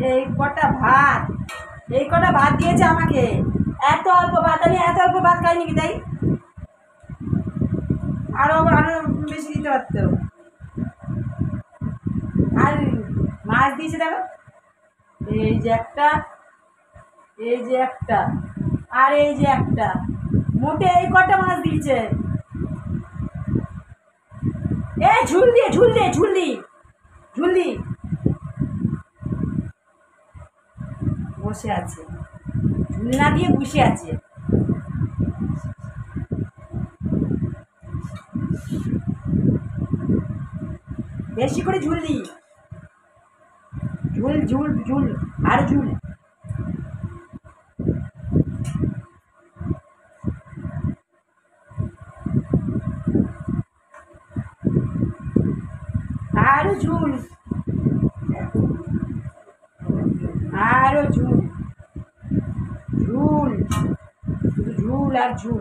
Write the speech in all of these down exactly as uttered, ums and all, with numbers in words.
এই কটা ভাত এই কটা ভাত দিয়েছে আমাকে। এত অল্প ভাত, আমি এত অল্প ভাত খাই নাকি? তাই আরো আরো বেশি দিতে পারতো। আর মাছ দিয়েছে দেখো, এই যে একটা, এই যে একটা, আর এই যে একটা, মোটে এই কটা মাছ দিয়েছে। এ ঝুল দিয়ে ঝুল দিয়ে ঝুল দি ঝুল দি বসে আছে, ঝুল না দিয়ে বসে আছে। বেশি করে ঝুল দি, ঝুল ঝুল ঝুল আর ঝুল। আরো ঝুল, আরো ঝুল, ঝুল, শুধু ঝুল আর ঝুল।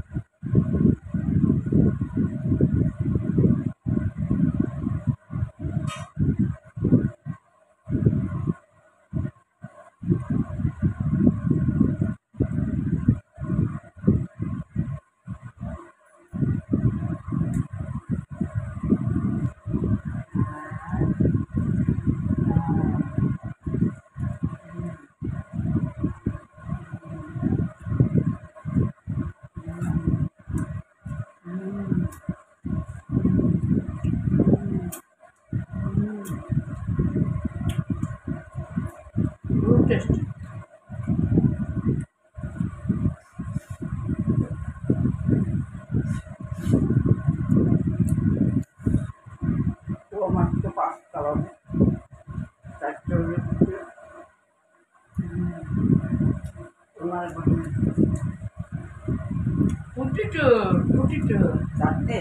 Good taste. ও মাত্র পাঁচটা বাজে, চারটে বাজে। তোমার ফুটি টু ফুটি টু চারটে।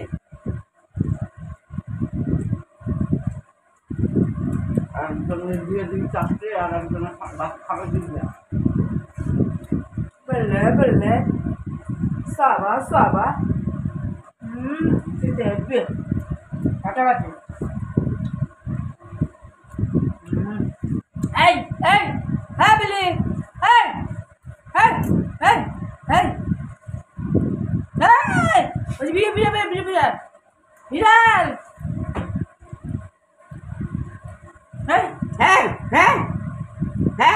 একজনের দিয়ে দিই চারটে, আর একজনের ভাত খাবে দিবে। বললে বললে সাবা সাবা হুম দেখবে ফাটাফাটি। এই এই হ্যাঁ বিলি, এই এই এই এই এই ওই বিয়ে বিয়ে বিয়ে বিয়ে বিয়ে বিড়াল। হ্যাঁ হ্যাঁ হ্যাঁ হ্যাঁ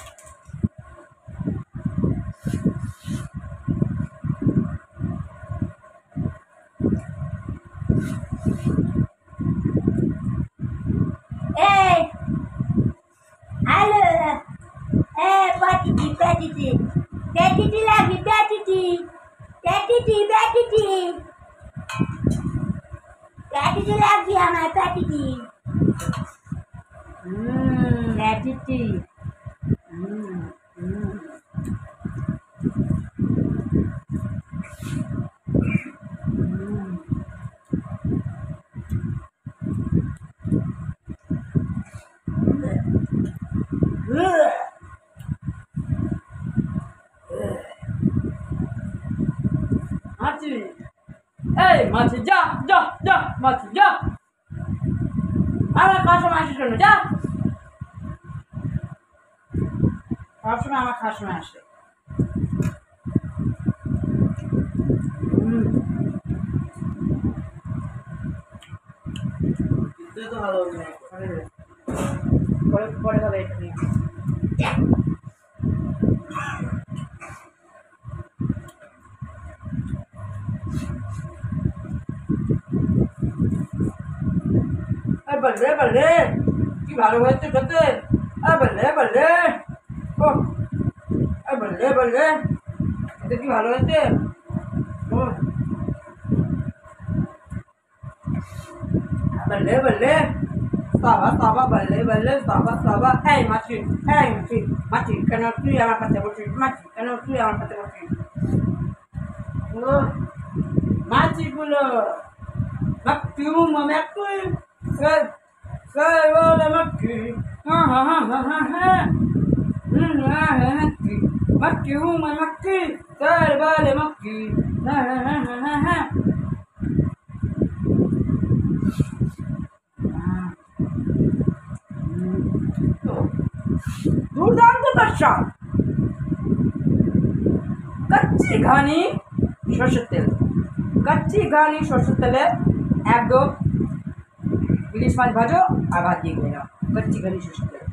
এই হ্যালো এ পাটিটি পাটিটি পাটিটি লাগি পাটিটি পাটিটি পাটিটি পাটিটি লাগি আমার পাটিটি। হুম পাটিটি হুম হুম মাছি, এই মাছি যা যা যা মাছি যা, আমার খাওয়ার সময় আসে শোনো যা, খাওয়ার সময় আমার খাওয়ার সময় আসে। হুম তো ভালো পরে পরে হবে এটা নিয়ে। বললে বললে কি ভালো হয়েছে খেতে, বললে বললে ও বললে বললে খেতে কি ভালো হয়েছে। ও বললে বললে সাবা সাবা বললে বললে সাবা সাবা। এই মাছি, এই মাছি মাছি কেন তুই আমার কাছে বসিস, মাছি কেন তুই আমার কাছে বসিস। ও মাছিগুলো মাছি মাছি Say what I'm up to. Ha ha ha ha ha ha. Hmm ha ha ha. Monkey, who my monkey? Say what I'm up to. Ha ha ha ha ha ha. Ah. Hmm. Oh. দুর্দান্ত তার স্বাদ। कच्ची घानी সরষের তেল, कच्ची घानी সরষের তেলে একদম ইলিশ মাছ ভাজো আর ভাত দিয়ে খেয়ে নাও। कच्ची घानी সরষের তেল।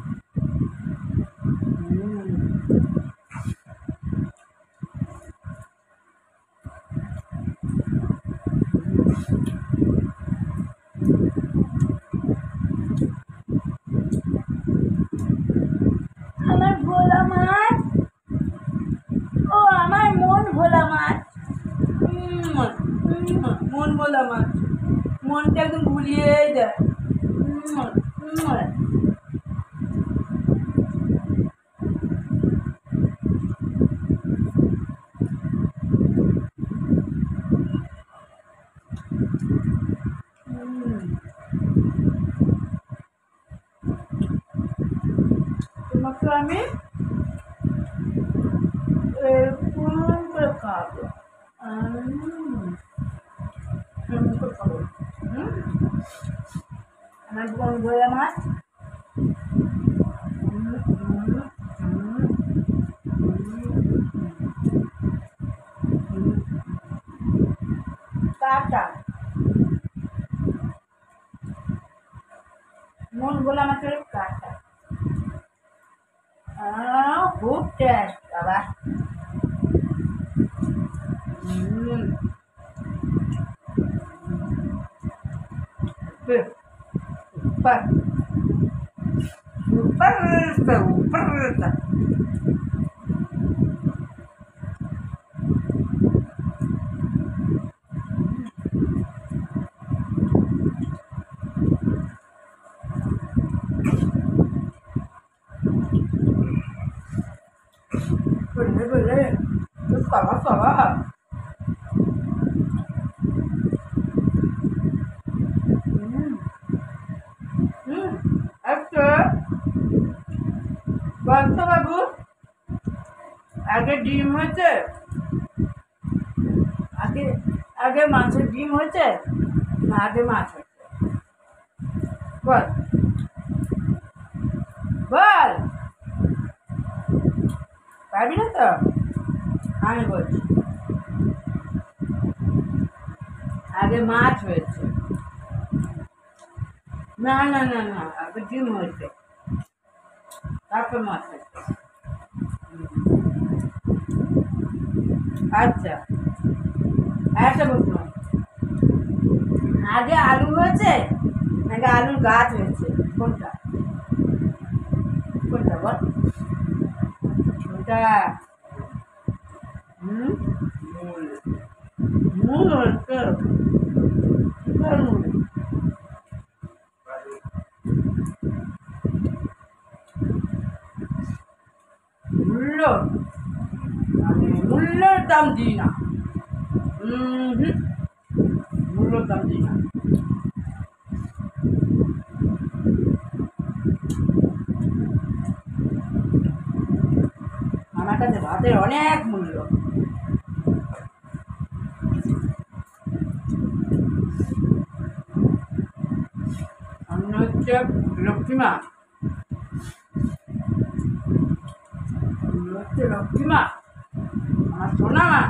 আমার ভোলা মাছ, ও আমার মন ভোলা মাছ। মন ভোলা মাছ, মনটা একদম ভুলিয়ে যায়। তোমাকে আমি এরকম করে খাবো, এরকম করে খাবো। আমার মন ভোলা মাছ। কাটা মন ভোলা মাছের কাটা, খুব টেস্ট বাবা। Super, super, super. Boleh, boleh. Terus salah, salah. বলতো বাবু, আগে ডিম হয়েছে, আগে আগে মাছের ডিম হয়েছে না আগে মাছ হয়েছে? বল বল, পারবি না তো? আমি বলছি আগে মাছ হয়েছে। না না না না, আগে ডিম হয়েছে, তারপর মাছ হয়েছে। আচ্ছা, একটা প্রশ্ন, আগে আলু হয়েছে নাকি আলুর গাছ হয়েছে? কোনটা কোনটা বল? কোনটা? হুম, মূল মূল হচ্ছে মূল। মূল্য, আমি মূল্যের দাম দিই না। হুম হুম, মূল্যের দাম দিই না। আমার কাছে ভাতের অনেক মূল্য। আমি হচ্ছে লক্ষ্মীমা, হচ্ছে লক্ষ্মীমা, আমার সোনা মা।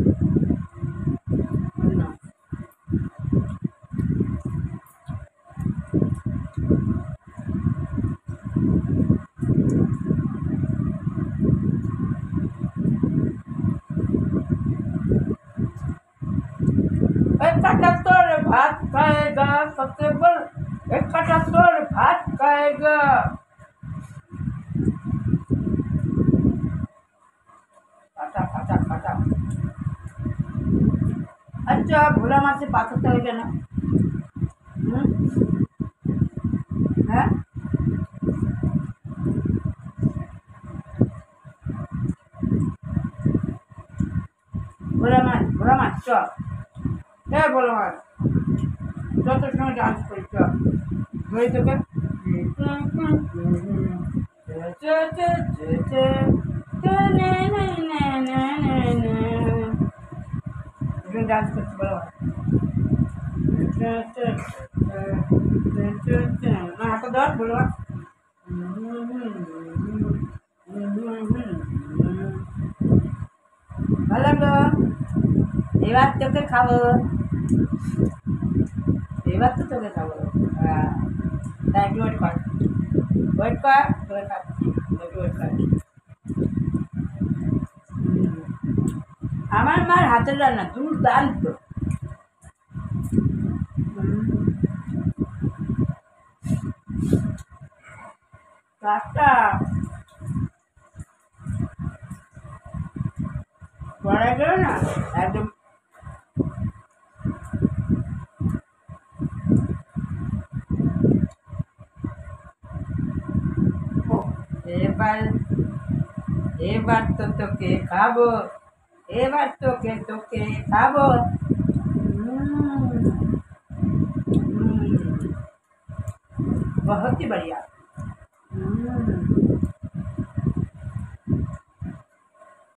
इकहत्तर भात खाएगा सबसे बड़, इकहत्तर भात खाएगा। काटा काटा काटा। अच्छा, भोला माछ से पाथर तो है ना? है ভোলা মাছ, ভোলা মাছ চ, এ ভোলা মাছ যত সময় ডান্স করি চ, ধরে তোকে ডান্স করছি বলো না, হাতে ধর ভোলা মাছ। এবার তোকে খাবো, এবার তো তোকে খাবো। হ্যাঁ, তা একটু ওয়েট কর, ওয়েট কর, তোকে খাচ্ছি, একটু ওয়েট কর। হুম। আমার মার হাতের রান্না দুর্দান্ত। হুম। কাজটা করা গেল না একদম। ও, এবার এবার তো তোকে খাবো, এবার তোকে তোকে খাবো। हम्म, हम्म, बहुत ही बढ़िया।